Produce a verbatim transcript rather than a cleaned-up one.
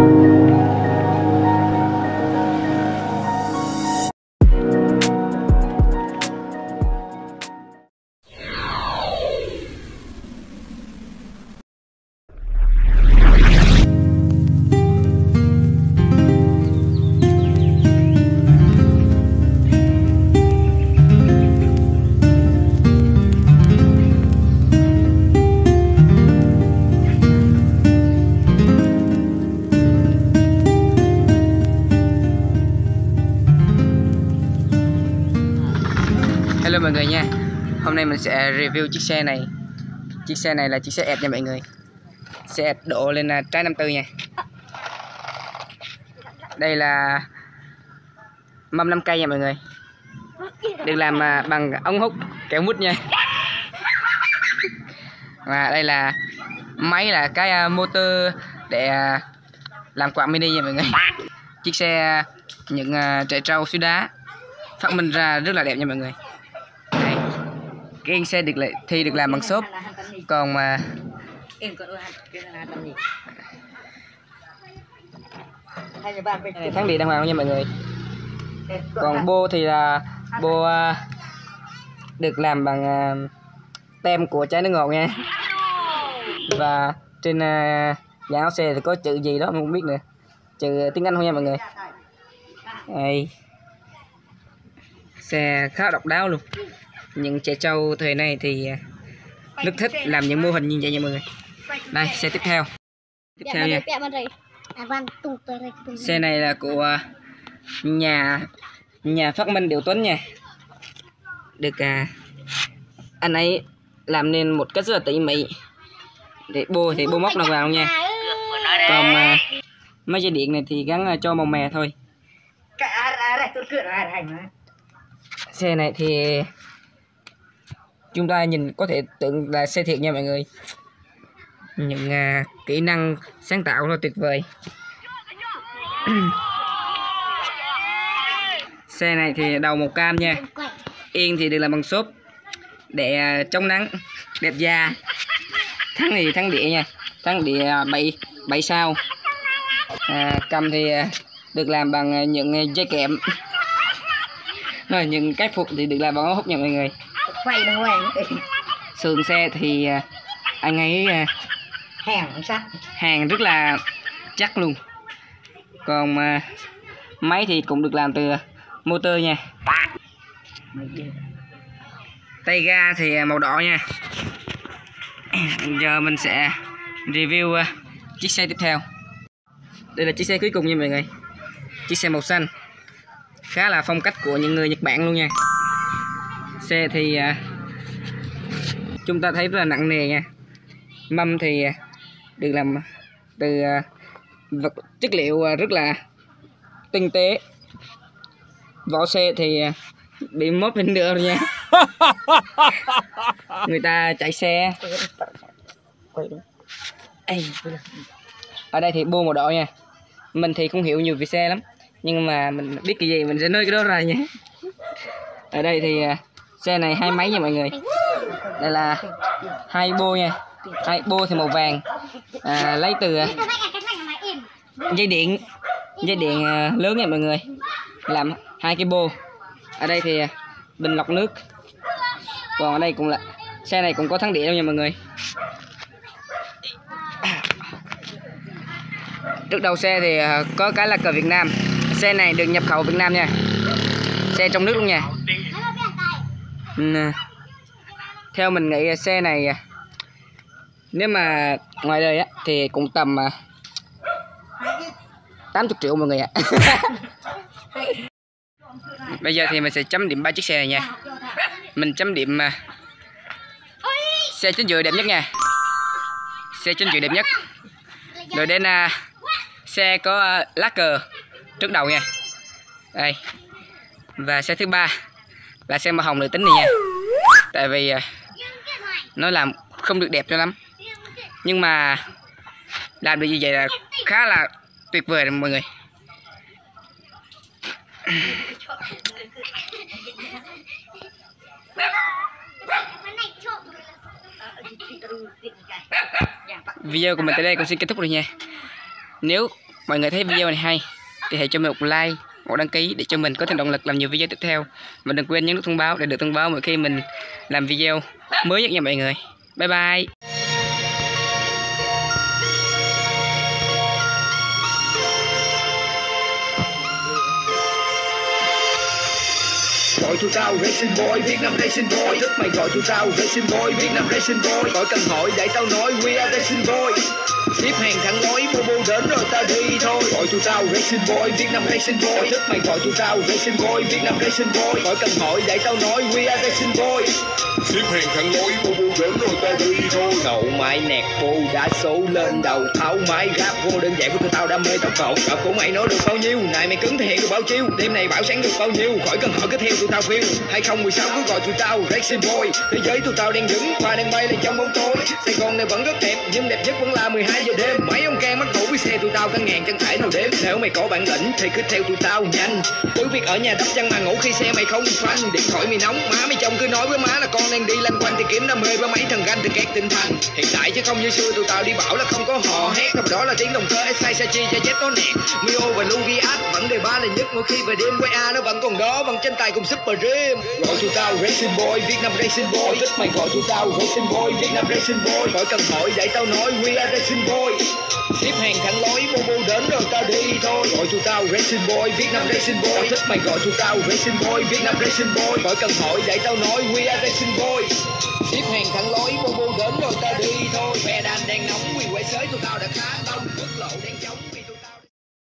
Hello mọi người nha. Hôm nay mình sẽ review chiếc xe này. Chiếc xe này là chiếc xe ẹt nha mọi người. Xe ẹt độ lên trái năm tư nha. Đây là mâm năm cây nha mọi người. Được làm bằng ống hút kéo mút nha. Và đây là máy là cái motor để làm quạt mini nha mọi người. Chiếc xe những trại trâu suối đá phát minh ra rất là đẹp nha mọi người. Đây. Cái yên xe được lại thì được làm bằng xốp, còn mà thắng địa đàng hoàng nha mọi người. Còn bô thì là bô uh, được làm bằng uh, tem của trái nước ngọt nha. Và trên uh, dàn áo xe thì có chữ gì đó mình không biết nữa, chữ tiếng Anh thôi nha mọi người. Đây. Xe khá độc đáo luôn. Những trẻ trâu thời này thì rất thích làm những mô hình như vậy nha mọi người. Đây xe tiếp theo. Tiếp theo nha. Xe này là của nhà nhà phát minh Điệu Tuấn nha. Được à, anh ấy làm nên một cách rất là tỉ mỉ. Để bô thì bô móc nào vào nha. Còn à, mấy dây điện này thì gắn cho màu mè thôi. Xe này thì chúng ta nhìn có thể tưởng là xe thiệt nha mọi người. Những uh, kỹ năng sáng tạo nó tuyệt vời. Xe này thì đầu màu cam nha. Yên thì được làm bằng xốp để uh, chống nắng, đẹp da. Thắng thì thắng địa nha. Thắng địa uh, bảy bảy sao. À, cầm thì uh, được làm bằng uh, những dây kẽm. Rồi những cái phục thì được làm bằng ống hút nha mọi người. Sườn xe thì anh ấy hàng sắt, hàng rất là chắc luôn. Còn máy thì cũng được làm từ motor nha. Tay ga thì màu đỏ nha. Giờ mình sẽ review chiếc xe tiếp theo. Đây là chiếc xe cuối cùng nha mọi người. Chiếc xe màu xanh, khá là phong cách của những người Nhật Bản luôn nha. Xe thì uh, chúng ta thấy rất là nặng nề nha. Mâm thì uh, được làm từ uh, vật chất liệu uh, rất là tinh tế. Vỏ xe thì uh, bị mốt hình nữa rồi nha. Người ta chạy xe. Ở đây thì bô màu đỏ nha. Mình thì không hiểu nhiều về xe lắm, nhưng mà mình biết cái gì mình sẽ nói cái đó ra nha. Ở đây thì uh, xe này hai máy nha mọi người. Đây là hai bô nha. Hai bô thì màu vàng, à, lấy từ uh, dây điện dây điện uh, lớn nha mọi người, làm hai cái bô. Ở đây thì uh, bình lọc nước. Còn ở đây cũng là xe này cũng có thắng đĩa đâu nha mọi người. Trước đầu xe thì uh, có cái là cờ Việt Nam. Xe này được nhập khẩu Việt Nam nha. Xe trong nước luôn nha. Theo mình nghĩ xe này nếu mà ngoài đời á thì cũng tầm tám mươi triệu mọi người ạ. Bây giờ thì mình sẽ chấm điểm ba chiếc xe này nha. Mình chấm điểm xe chính giữa đẹp nhất nha. Xe chính giữa đẹp nhất. Rồi đến uh, xe có uh, lá cờ trước đầu nha. Đây. Và xe thứ ba là xe màu hồng nữ tính này nha. Tại vì uh, nó làm không được đẹp cho lắm, nhưng mà làm được như vậy là khá là tuyệt vời rồi mọi người. Video của mình tới đây cũng xin kết thúc rồi nha. Nếu mọi người thấy video này hay thì hãy cho mình một like, một đăng ký để cho mình có thêm động lực làm nhiều video tiếp theo. Và đừng quên nhấn nút thông báo để được thông báo mỗi khi mình làm video mới nhất nha mọi người. Bye bye. Gọi tụi tao Racing Boy, Việt Nam Racing Boy. Thức mày gọi tụi tao Racing Boy, Việt Nam Racing Boy. Gọi cần hỏi để tao nói we are Racing Boy. Xếp hàng thẳng lối, bu bu đến rồi tao đi thôi. Gọi tụi tao Racing Boy, Việt Nam Racing Boy. Thức mày gọi tụi tao Racing Boy, Việt Nam Racing Boy. Gọi cần hỏi để tao nói we are Racing Boy. Xếp hàng thẳng lối, bu bu đến rồi tao đi thôi. Ngậu mày nẹt bù đã số lên đầu. Tháo máy rap vô đơn giản của tụi tao đam mê tao cậu. Cậu của mày nói được bao nhiêu, này mày cứng thể hiện được bao nhiêu. Đêm này bảo sáng được bao nhiêu, khỏi cần hỏi cứ theo tụi tao phiêu. hai không một sáu cứ gọi tụi tao Racing Boy. Thế giới tụi tao đang đứng và đang bay lên trong bóng tối. Sài Gòn này vẫn rất đẹp nhưng đẹp nhất vẫn là mười hai giờ đêm. Mấy ông can mắc cũ với xe tụi tao cả ngàn chân thể nào đếm. Nếu mày có bản lĩnh thì cứ theo tụi tao nhanh. Cứ việc ở nhà đắp chăn mà ngủ khi xe mày không phanh. Điện thoại mày nóng má mày chồng cứ nói với má là con đang đi lanh quanh thì kiếm đam mê với mấy thằng ganh từ các tỉnh thành. Hiện tại chứ không như xưa tụi tao đi bảo là không có hò hét. Trong đó là tiếng đồng cơ Sai Sachi cho chết nó nẹt. Mio và Luviat vẫn đề ba là nhất mỗi khi về đêm. Quay A nó vẫn còn đó bằng tranh tài cùng Super Dream. Gọi tụi tao Racing Boy, Việt Nam Racing Boy. Thích mày gọi tụi tao Racing Boy, Việt Nam Racing Boy. Gọi cần hỏi để tao nói we are Racing Boy. Xếp hàng thẳng lối, bu bu đến rồi tao đi thôi. Gọi tụi tao Racing Boy, Việt Nam Racing Boy. Thích mày gọi tụi tao Racing Boy, Việt Nam Racing Boy. Gọi cần hỏi để tao nói we are Racing Boy. Xếp hàng thẳng lối, bu bu đến rồi tao đi thôi. Phe đàn đang nóng, quyền quay xới tụi tao đã khá đông. Quốc lộ đang trống.